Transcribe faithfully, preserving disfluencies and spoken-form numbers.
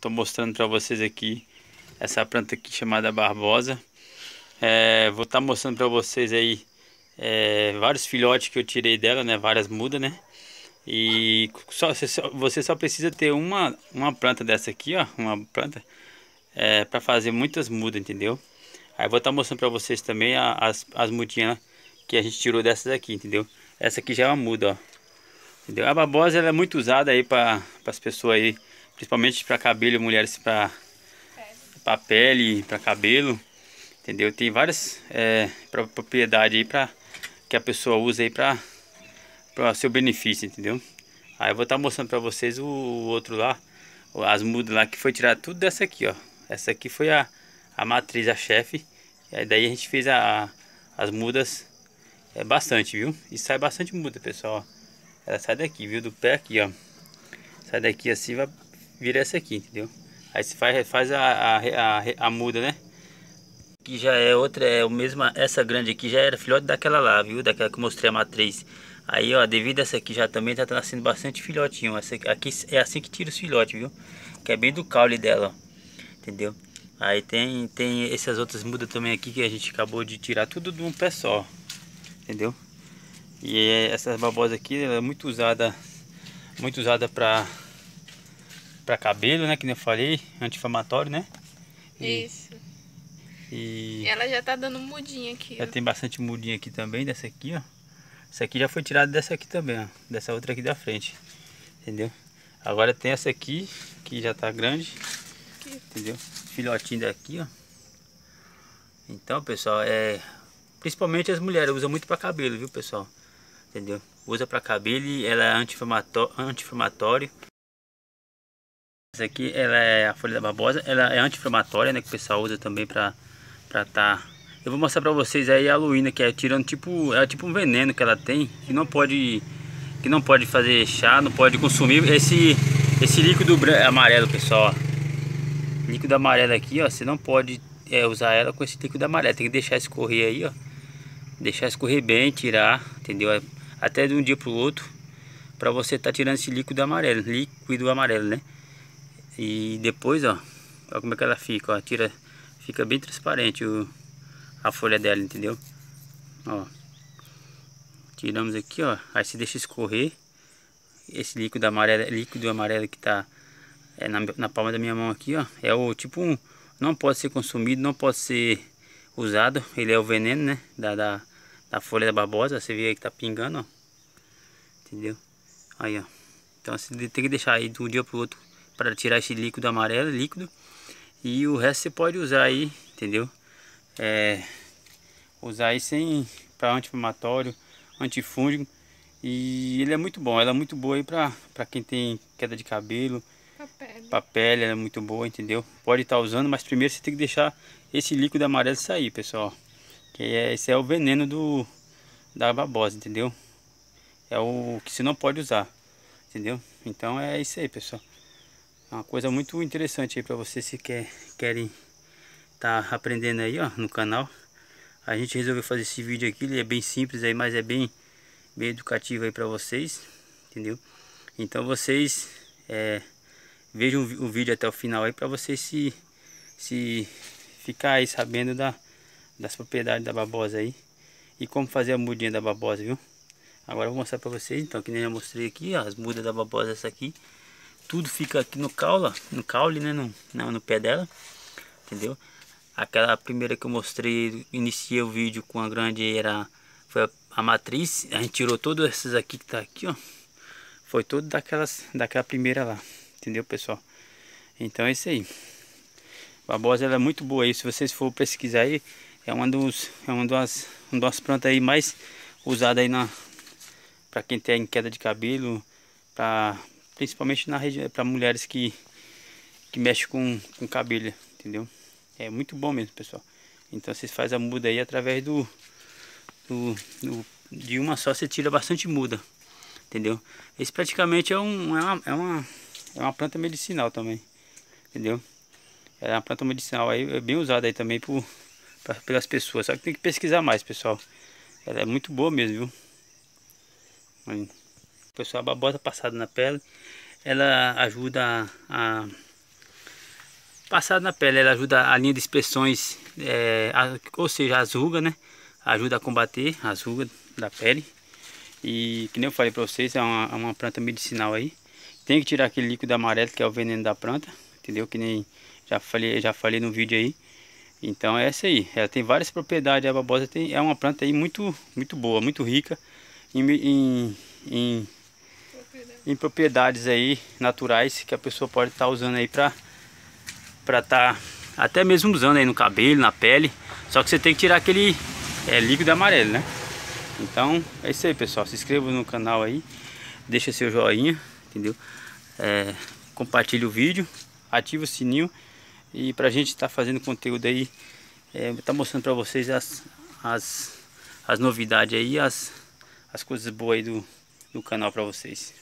tô mostrando para vocês aqui essa planta aqui chamada Barbosa. É, vou estar tá mostrando para vocês aí é, vários filhotes que eu tirei dela, né? Várias mudas, né? E só, você, só, você só precisa ter uma, uma planta dessa aqui, ó. Uma planta é, para fazer muitas mudas, entendeu? Aí vou estar tá mostrando para vocês também a, as, as mudinhas que a gente tirou dessas aqui, entendeu? Essa aqui já é uma muda, ó. Entendeu? A babosa ela é muito usada aí para as pessoas aí, principalmente para cabelo, mulheres para para pele, para cabelo, entendeu? Tem várias é, propriedades aí para que a pessoa usa aí para para seu benefício, entendeu? Aí eu vou estar tá mostrando para vocês o, o outro lá, as mudas lá que foi tirado tudo dessa aqui, ó. Essa aqui foi a a matriz, a chefe. E aí daí a gente fez a, a as mudas é bastante, viu? E sai bastante muda, pessoal, ó. Ela sai daqui, viu? Do pé aqui, ó. Sai daqui assim, vai virar essa aqui, entendeu? Aí você faz, faz a, a, a, a muda, né? Aqui já é outra, é o mesmo. Essa grande aqui já era filhote daquela lá, viu? Daquela que eu mostrei a matriz. Aí, ó, devido a essa aqui já também tá nascendo bastante filhotinho. Essa aqui é assim que tira os filhotes, viu? Que é bem do caule dela, ó. Entendeu? Aí tem, tem essas outras mudas também aqui que a gente acabou de tirar tudo de um pé só. Entendeu? E essa babosa aqui ela é muito usada, muito usada para para cabelo, né? Que nem eu falei, anti-inflamatório, né? E, Isso. E ela já tá dando mudinha aqui, já ó. tem bastante mudinha aqui também, dessa aqui, ó. Essa aqui já foi tirada dessa aqui também, ó. Dessa outra aqui da frente, entendeu? Agora tem essa aqui, que já tá grande, aqui, entendeu? Filhotinho daqui, ó. Então, pessoal, é... principalmente as mulheres usam muito para cabelo, viu, pessoal? Entendeu? Usa para cabelo e ela é anti-inflamatório. Essa aqui, ela é a folha da babosa, ela é anti-inflamatória, né? Que o pessoal usa também para para tá. Eu vou mostrar para vocês aí a aluína, que é tirando tipo, é tipo um veneno que ela tem, que não pode, que não pode fazer chá, não pode consumir esse esse líquido amarelo, pessoal. Ó. Líquido amarelo aqui, ó, você não pode é, usar ela com esse líquido amarelo, tem que deixar escorrer aí, ó. Deixar escorrer bem, tirar, entendeu? Até de um dia para o outro, para você tá tirando esse líquido amarelo, líquido amarelo, né? E depois, ó, olha como é que ela fica, ó, tira, fica bem transparente o, a folha dela, entendeu? Ó, tiramos aqui, ó, aí se deixa escorrer esse líquido amarelo, líquido amarelo que tá é, na, na palma da minha mão aqui, ó, é o tipo um, não pode ser consumido, não pode ser usado, ele é o veneno, né, da, da, da folha da babosa, você vê aí que tá pingando, ó, entendeu? Aí, ó, então você tem que deixar aí de um dia pro outro para tirar esse líquido amarelo, líquido, e o resto você pode usar aí, entendeu? É, usar aí sem para anti-inflamatório, antifúngico, e ele é muito bom, ela é muito boa aí para para quem tem queda de cabelo, pra pele. pra pele, ela é muito boa, entendeu? Pode estar usando, mas primeiro você tem que deixar esse líquido amarelo sair, pessoal, que é, esse é o veneno do da babosa, entendeu? É o que você não pode usar, entendeu? Então é isso aí, pessoal. É uma coisa muito interessante aí para vocês que quer, querem tá aprendendo aí, ó, no canal. A gente resolveu fazer esse vídeo aqui, ele é bem simples aí, mas é bem, bem educativo aí para vocês, entendeu? Então vocês é, vejam o vídeo até o final aí para vocês se, se ficar aí sabendo da, das propriedades da babosa aí e como fazer a mudinha da babosa, viu? Agora eu vou mostrar para vocês, então, que nem eu mostrei aqui, ó, as mudas da babosa, essa aqui. Tudo fica aqui no caule, no caule, né, no, no, no pé dela, entendeu? Aquela primeira que eu mostrei, iniciei o vídeo com a grande, era, foi a, a matriz. A gente tirou todas essas aqui que tá aqui, ó. Foi tudo daquelas, daquela primeira lá, entendeu, pessoal? Então é isso aí. A babosa ela é muito boa aí, se vocês for pesquisar aí, é uma, dos, é uma das, uma das plantas aí mais usadas aí na, para quem tem queda de cabelo, pra, principalmente na região, para mulheres que, que mexem com, com cabelo, entendeu? É muito bom mesmo, pessoal. Então vocês fazem a muda aí através do, do, do de uma só, você tira bastante muda, entendeu? Esse praticamente é, um, é, uma, é, uma, é uma planta medicinal também, entendeu? É uma planta medicinal aí, é bem usada aí também por, pra, pelas pessoas. Só que tem que pesquisar mais, pessoal. Ela é muito boa mesmo, viu? Aí. Pessoal, a babosa passada na pele, ela ajuda a, a passado na pele. Ela ajuda a linha de expressões, é, a, ou seja, as rugas, né? Ajuda a combater as rugas da pele. E que nem eu falei pra vocês, é uma, é uma planta medicinal aí. Tem que tirar aquele líquido amarelo que é o veneno da planta, entendeu? Que nem já falei, já falei no vídeo aí. Então é essa aí. Ela tem várias propriedades. A babosa tem, é uma planta aí muito, muito boa, muito rica em, em, em, em propriedades aí naturais que a pessoa pode estar tá usando aí pra para estar tá até mesmo usando aí no cabelo, na pele. Só que você tem que tirar aquele é, líquido amarelo, né? Então é isso aí, pessoal. Se inscreva no canal aí, deixa seu joinha, entendeu? É, compartilhe o vídeo, ative o sininho. E pra gente estar tá fazendo conteúdo aí, é, tá mostrando pra vocês as, as, as novidades aí, as, as coisas boas aí do, do canal pra vocês.